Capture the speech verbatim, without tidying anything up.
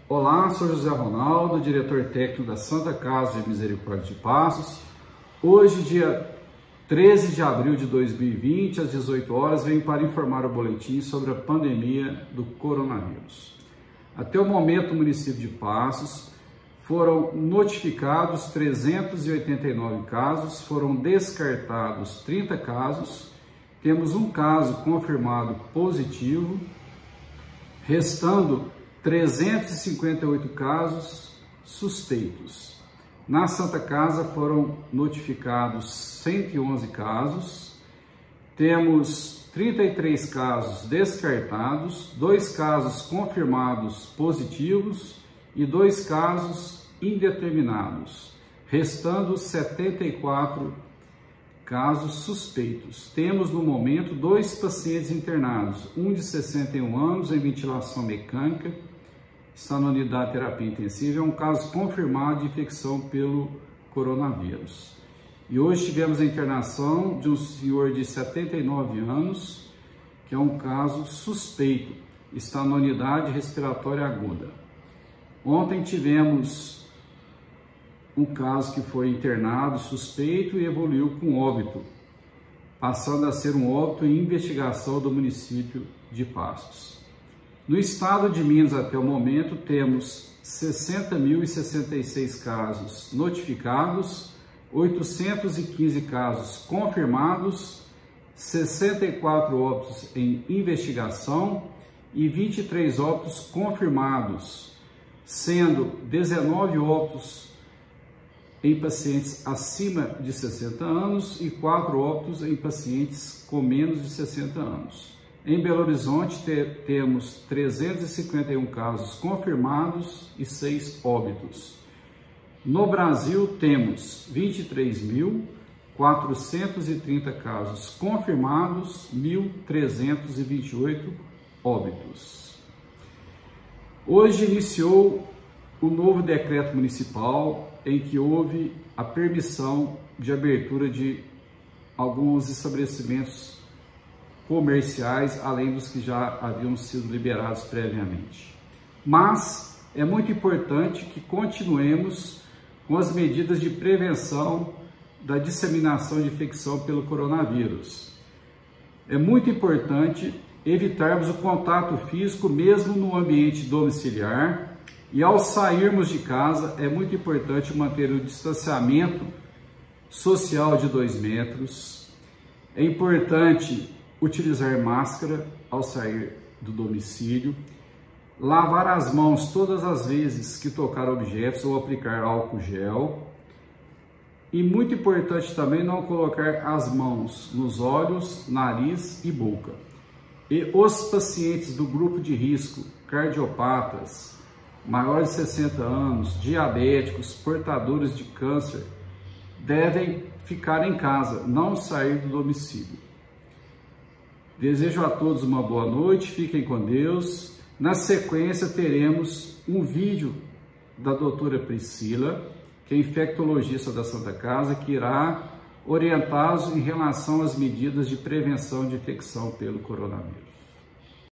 Olá, sou José Ronaldo, diretor técnico da Santa Casa de Misericórdia de Passos. Hoje, dia treze de abril de dois mil e vinte, às dezoito horas, venho para informar o boletim sobre a pandemia do coronavírus. Até o momento, no município de Passos, foram notificados trezentos e oitenta e nove casos, foram descartados trinta casos, temos um caso confirmado positivo, restando trezentos e cinquenta e oito casos suspeitos. Na Santa Casa foram notificados cento e onze casos, temos trinta e três casos descartados, dois casos confirmados positivos e dois casos indeterminados, restando setenta e quatro casos suspeitos. Temos no momento dois pacientes internados, um de sessenta e um anos em ventilação mecânica, está na unidade de terapia intensiva, é um caso confirmado de infecção pelo coronavírus. E hoje tivemos a internação de um senhor de setenta e nove anos, que é um caso suspeito, está na unidade respiratória aguda. Ontem tivemos um caso que foi internado, suspeito, e evoluiu com óbito, passando a ser um óbito em investigação do município de Passos. No estado de Minas, até o momento, temos sessenta mil e sessenta e seis casos notificados, oitocentos e quinze casos confirmados, sessenta e quatro óbitos em investigação e vinte e três óbitos confirmados, sendo dezenove óbitos em pacientes acima de sessenta anos e quatro óbitos em pacientes com menos de sessenta anos. Em Belo Horizonte te, temos trezentos e cinquenta e um casos confirmados e seis óbitos. No Brasil temos vinte e três mil quatrocentos e trinta casos confirmados, mil trezentos e vinte e oito óbitos. Hoje iniciou o novo decreto municipal em que houve a permissão de abertura de alguns estabelecimentos comerciais, além dos que já haviam sido liberados previamente. Mas é muito importante que continuemos com as medidas de prevenção da disseminação de infecção pelo coronavírus. É muito importante evitarmos o contato físico mesmo no ambiente domiciliar. E ao sairmos de casa, é muito importante manter o distanciamento social de dois metros. É importante utilizar máscara ao sair do domicílio. Lavar as mãos todas as vezes que tocar objetos ou aplicar álcool gel. E muito importante também não colocar as mãos nos olhos, nariz e boca. E os pacientes do grupo de risco, cardiopatas, maiores de sessenta anos, diabéticos, portadores de câncer, devem ficar em casa, não sair do domicílio. Desejo a todos uma boa noite, fiquem com Deus. Na sequência teremos um vídeo da doutora Priscila, que é infectologista da Santa Casa, que irá orientá-los em relação às medidas de prevenção de infecção pelo coronavírus.